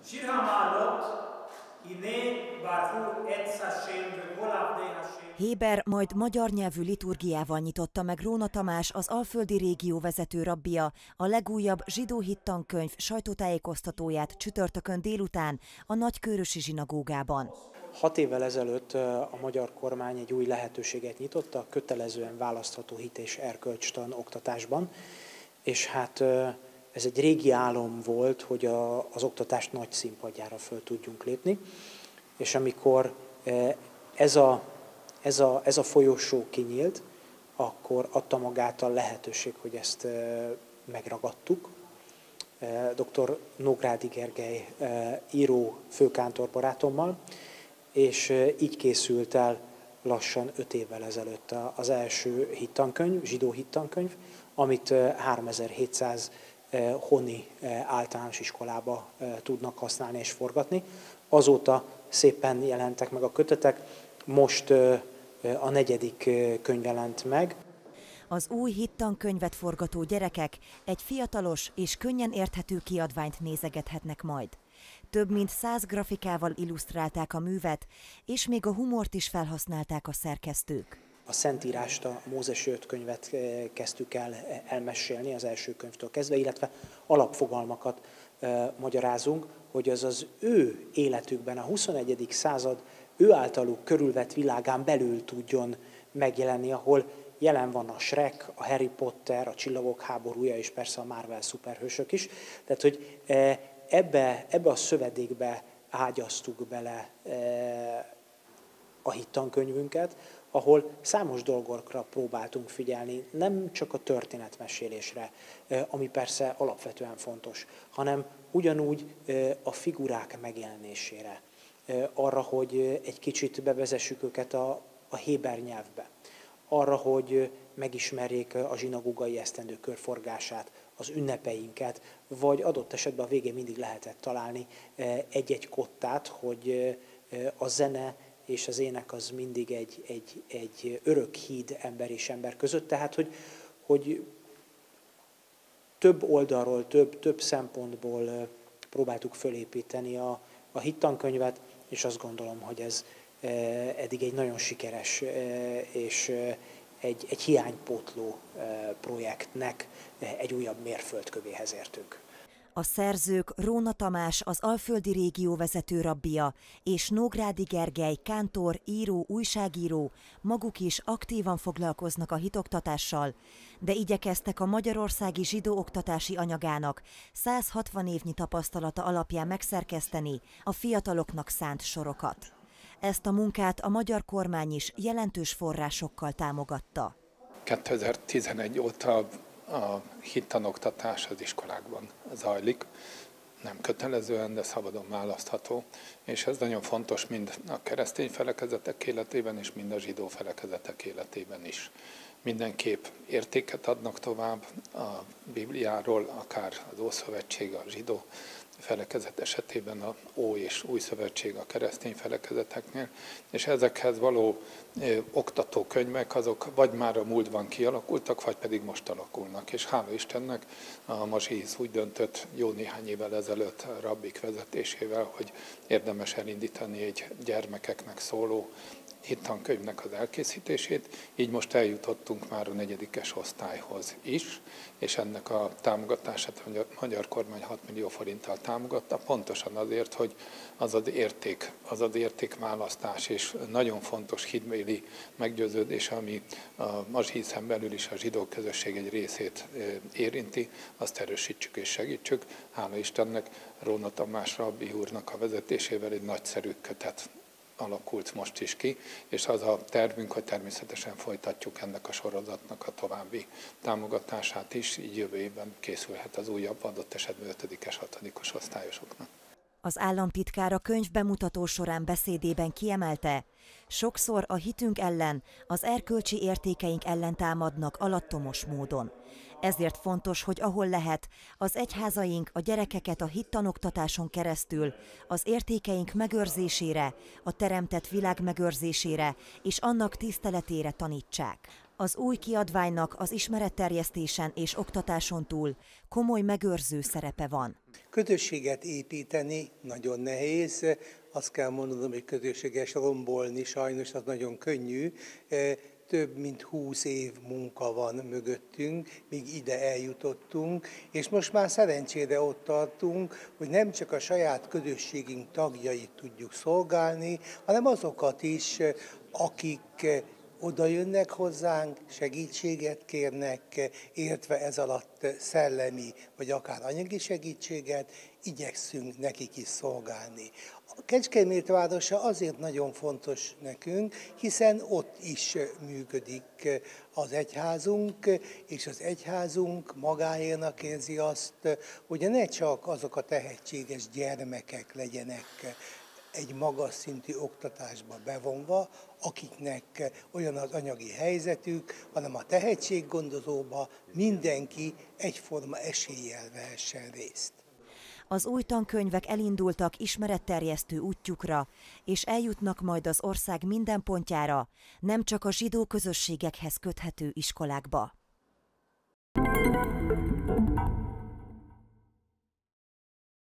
Héber majd magyar nyelvű liturgiával nyitotta meg Róna Tamás, az alföldi régió vezető rabbija, a legújabb zsidó hittankönyv sajtótájékoztatóját csütörtökön délután a Nagykőrösi zsinagógában. 6 évvel ezelőtt a magyar kormány egy új lehetőséget nyitott a kötelezően választható hit és erkölcstan oktatásban, és hát ez egy régi álom volt, hogy az oktatást nagy színpadjára föl tudjunk lépni, és amikor ez a folyosó kinyílt, akkor adta magát a lehetőség, hogy ezt megragadtuk. Dr. Nógrádi Gergely író főkántor barátommal, és így készült el lassan 5 évvel ezelőtt az első hittankönyv, zsidó hittankönyv, amit 3700 honi általános iskolába tudnak használni és forgatni. Azóta szépen jelentek meg a kötetek, most a 4. könyv jelent meg. Az új hittankönyvet forgató gyerekek egy fiatalos és könnyen érthető kiadványt nézegethetnek majd. Több mint 100 grafikával illusztrálták a művet, és még a humort is felhasználták a szerkesztők. A Szentírást, a Mózesi 5 könyvet kezdtük el elmesélni az első könyvtől kezdve, illetve alapfogalmakat magyarázunk, hogy az ő életükben, a 21. század ő általuk körülvett világán belül tudjon megjelenni, ahol jelen van a Shrek, a Harry Potter, a Csillagok háborúja és persze a Marvel szuperhősök is. Tehát, hogy ebbe a szövedékbe ágyaztuk bele a hittankönyvünket, ahol számos dolgokra próbáltunk figyelni, nem csak a történetmesélésre, ami persze alapvetően fontos, hanem ugyanúgy a figurák megjelenésére, arra, hogy egy kicsit bevezessük őket a héber nyelvbe, arra, hogy megismerjék a zsinagógai esztendő körforgását, az ünnepeinket, vagy adott esetben a végén mindig lehetett találni egy-egy kottát, hogy a zene és az ének az mindig egy örök híd ember és ember között, tehát hogy több oldalról, több szempontból próbáltuk fölépíteni a hittankönyvet, és azt gondolom, hogy ez eddig egy nagyon sikeres és egy hiánypótló projektnek egy újabb mérföldkövéhez értünk. A szerzők Róna Tamás, az alföldi régió vezető rabbija, és Nógrádi Gergely, kántor, író, újságíró maguk is aktívan foglalkoznak a hitoktatással, de igyekeztek a magyarországi zsidó oktatási anyagának 160 évnyi tapasztalata alapján megszerkeszteni a fiataloknak szánt sorokat. Ezt a munkát a magyar kormány is jelentős forrásokkal támogatta. 2011 óta a hittanoktatás az iskolákban zajlik, nem kötelezően, de szabadon választható, és ez nagyon fontos mind a keresztény felekezetek életében, és mind a zsidó felekezetek életében is. Mindenképp értéket adnak tovább a Bibliáról, akár az Ószövetség a zsidó felekezet esetében, a Ó és Új Szövetség a keresztény felekezeteknél, és ezekhez való oktatókönyvek azok vagy már a múltban kialakultak, vagy pedig most alakulnak. És hála Istennek a Mazsihisz úgy döntött jó néhány évvel ezelőtt a rabbik vezetésével, hogy érdemes elindítani egy gyermekeknek szóló hittankönyvnek az elkészítését, így most eljutottunk már a 4. osztályhoz is, és ennek a támogatását a magyar kormány 6 millió forinttal támogatta, pontosan azért, hogy az az értékválasztás és nagyon fontos hitbéli meggyőződés, ami a Mazsihiszen belül is a zsidó közösség egy részét érinti, azt erősítsük és segítsük. Hála Istennek, Róna Tamás rabbi úrnak a vezetésével egy nagyszerű kötet alakult most is ki, és az a tervünk, hogy természetesen folytatjuk ennek a sorozatnak a további támogatását is, így jövő évben készülhet az újabb, adott esetben 5-es, 6-os osztályosoknak. Az államtitkár a könyv bemutató során beszédében kiemelte, sokszor a hitünk ellen, az erkölcsi értékeink ellen támadnak alattomos módon. Ezért fontos, hogy ahol lehet, az egyházaink a gyerekeket a hittanoktatáson keresztül az értékeink megőrzésére, a teremtett világ megőrzésére és annak tiszteletére tanítsák. Az új kiadványnak az ismeretterjesztésen és oktatáson túl komoly megőrző szerepe van. Közösséget építeni nagyon nehéz, azt kell mondanom, hogy közösséges rombolni sajnos az nagyon könnyű. Több mint 20 év munka van mögöttünk, míg ide eljutottunk, és most már szerencsére ott tartunk, hogy nem csak a saját közösségünk tagjait tudjuk szolgálni, hanem azokat is, akik oda jönnek hozzánk, segítséget kérnek, értve ez alatt szellemi vagy akár anyagi segítséget, igyekszünk nekik is szolgálni. A Kecskemét városa azért nagyon fontos nekünk, hiszen ott is működik az egyházunk, és az egyházunk magáénak érzi azt, hogy ne csak azok a tehetséges gyermekek legyenek egy magas szintű oktatásba bevonva, akiknek olyan az anyagi helyzetük, hanem a tehetséggondozóba mindenki egyforma eséllyel vehessen részt. Az új tankönyvek elindultak ismeretterjesztő útjukra, és eljutnak majd az ország minden pontjára, nem csak a zsidó közösségekhez köthető iskolákba.